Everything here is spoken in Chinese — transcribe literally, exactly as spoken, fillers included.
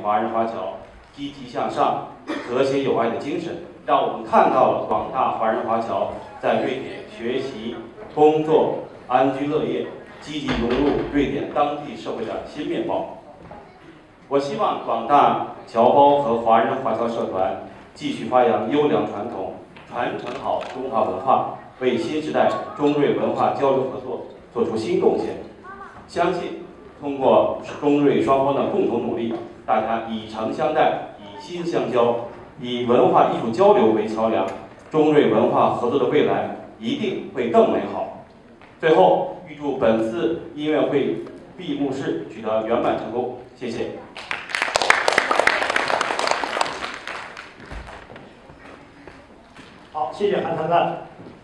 华人华侨积极向上、和谐友爱的精神，让我们看到了广大华人华侨在瑞典学习、工作、安居乐业，积极融入瑞典当地社会的新面貌。我希望广大侨胞和华人华侨社团继续发扬优良传统，传承好中华文化，为新时代中瑞文化交流合作做出新贡献。相信通过中瑞双方的共同努力，大家以诚相待，以心相交，以文化艺术交流为桥梁，中瑞文化合作的未来一定会更美好。最后，预祝本次音乐会闭幕式取得圆满成功，谢谢。 好，谢谢韩谈谈。